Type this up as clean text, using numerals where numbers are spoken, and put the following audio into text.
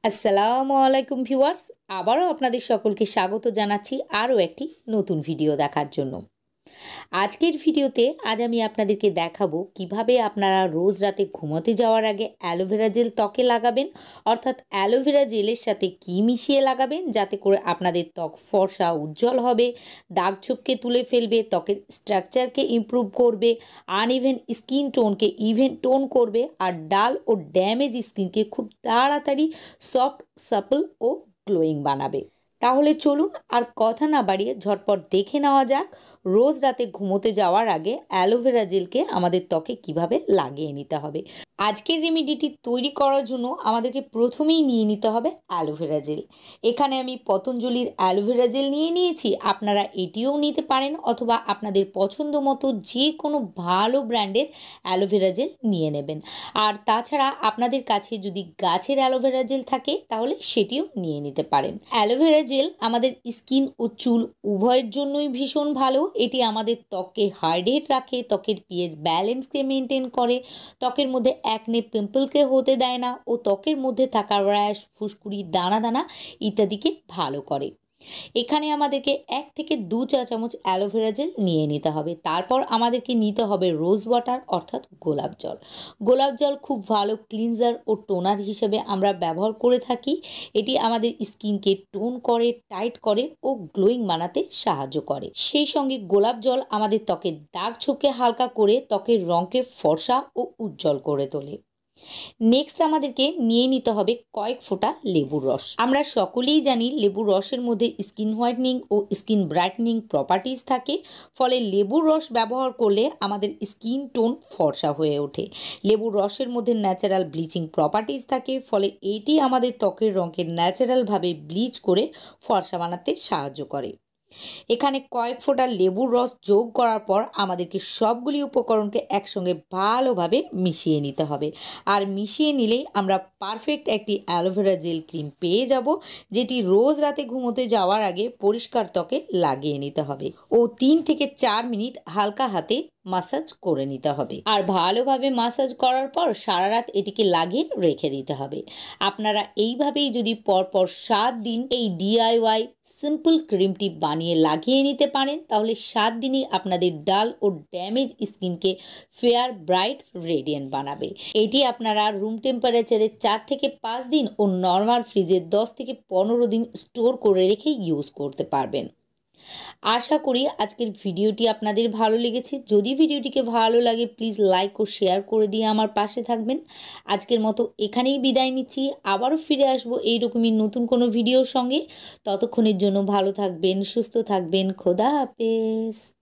আসসালামু আলাইকুম ভিউয়ার্স, আবারও আপনাদের সকলকে স্বাগত জানাচ্ছি আরও একটি নতুন ভিডিও দেখার জন্য। আজকের ভিডিওতে আজ আমি আপনাদেরকে দেখাবো কিভাবে আপনারা রোজ রাতে ঘুমোতে যাওয়ার আগে অ্যালোভেরা জেল ত্বকে লাগাবেন, অর্থাৎ অ্যালোভেরা জেলের সাথে কী মিশিয়ে লাগাবেন যাতে করে আপনাদের ত্বক ফর্সা উজ্জ্বল হবে, দাগ ছোপকে তুলে ফেলবে, ত্বকের স্ট্রাকচারকে ইমপ্রুভ করবে, আনইভেন স্কিন টোনকে ইভেন টোন করবে, আর ডাল ও ড্যামেজ স্কিনকে খুব তাড়াতাড়ি সফট, সাপল ও গ্লোয়িং বানাবে। তাহলে চলুন আর কথা না বাড়িয়ে ঝটপট দেখে নেওয়া যাক রোজ রাতে ঘুমোতে যাওয়ার আগে অ্যালোভেরা জেলকে আমাদের ত্বকে কিভাবে লাগিয়ে নিতে হবে। আজকের রেমেডিটি তৈরি করার জন্য আমাদেরকে প্রথমেই নিয়ে নিতে হবে অ্যালোভেরা জেল। এখানে আমি পতঞ্জলির অ্যালোভেরা জেল নিয়ে নিয়েছি, আপনারা এটিও নিতে পারেন অথবা আপনাদের পছন্দ মতো যে কোনো ভালো ব্র্যান্ডের অ্যালোভেরা জেল নিয়ে নেবেন। আর তাছাড়া আপনাদের কাছে যদি গাছের অ্যালোভেরা জেল থাকে তাহলে সেটিও নিয়ে নিতে পারেন। অ্যালোভেরা জেল আমাদের স্কিন ও চুল উভয়ের জন্যই ভীষণ ভালো। এটি আমাদের ত্বককে হাইড্রেট রাখে, ত্বকের পিএইচ ব্যালেন্সকে মেনটেন করে, ত্বকের মধ্যে অ্যাকনে পিম্পলকে হতে দেয় না ও ত্বকের মধ্যে থাকা র্যাশ, ফুসকুড়ি, দানা দানা ইত্যাদিকে ভালো করে। এখানে আমাদেরকে 1 থেকে 2 চা চামচ অ্যালোভেরা জেল নিয়ে নিতে হবে। তারপর আমাদেরকে নিতে হবে রোজ ওয়াটার অর্থাৎ গোলাপ জল। গোলাপ জল খুব ভালো ক্লিনজার ও টোনার হিসেবে আমরা ব্যবহার করে থাকি। এটি আমাদের স্কিনকে টোন করে, টাইট করে ও গ্লোয়িং বানাতে সাহায্য করে। সেই সঙ্গে গোলাপ জল আমাদের ত্বকের দাগ ছোপকে হালকা করে ত্বকের রঙকে ফর্সা ও উজ্জ্বল করে তোলে। নেক্সট আমাদেরকে নিয়ে নিতে হবে কয়েক ফোঁটা লেবুর রস। আমরা সকলেই জানি লেবুর রসের মধ্যে স্কিন হোয়াইটনিং ও স্কিন ব্রাইটনিং প্রপার্টিজ থাকে, ফলে লেবুর রস ব্যবহার করলে আমাদের স্কিন টোন ফর্সা হয়ে ওঠে। লেবুর রসের মধ্যে ন্যাচারাল ব্লিচিং প্রপার্টিজ থাকে, ফলে এটি আমাদের ত্বকের রঙকে ন্যাচারালভাবে ব্লিচ করে ফর্সা বানাতে সাহায্য করে। এখানে কয়েক ফোঁটা লেবুর রস যোগ করার পর আমাদেরকে সবগুলি উপকরণকে একসঙ্গে ভালোভাবে মিশিয়ে নিতে হবে। আর মিশিয়ে নিলেই আমরা পারফেক্ট একটি অ্যালোভেরা জেল ক্রিম পেয়ে যাব, যেটি রোজ রাতে ঘুমোতে যাওয়ার আগে পরিষ্কার ত্বকে লাগিয়ে নিতে হবে ও 3 থেকে 4 মিনিট হালকা হাতে মাসাজ করে নিতে হবে। আর ভালোভাবে মাসাজ করার পর সারা রাত এটিকে লাগিয়ে রেখে দিতে হবে। আপনারা এইভাবেই যদি পরপর 7 দিন এই ডিআইওয়াই সিম্পল ক্রিমটি বানিয়ে লাগিয়ে নিতে পারেন তাহলে 7 দিনই আপনাদের ডাল ও ড্যামেজ স্কিনকে ফেয়ার, ব্রাইট, রেডিয়েন্ট বানাবে। এটি আপনারা রুম টেম্পারেচারে 4 থেকে 5 দিন ও নর্মাল ফ্রিজে 10 থেকে 15 দিন স্টোর করে রেখে ইউজ করতে পারবেন। আশা করি আজকের ভিডিওটি আপনাদের ভালো লেগেছে। যদি ভিডিওটিকে ভালো লাগে প্লিজ লাইক ও শেয়ার করে দিয়ে আমার পাশে থাকবেন। আজকের মতো এখানেই বিদায় নিচ্ছি, আবারও ফিরে আসবো এইরকমই নতুন কোনো ভিডিওর সঙ্গে। ততক্ষণের জন্য ভালো থাকবেন, সুস্থ থাকবেন, খোদা হাফেজ।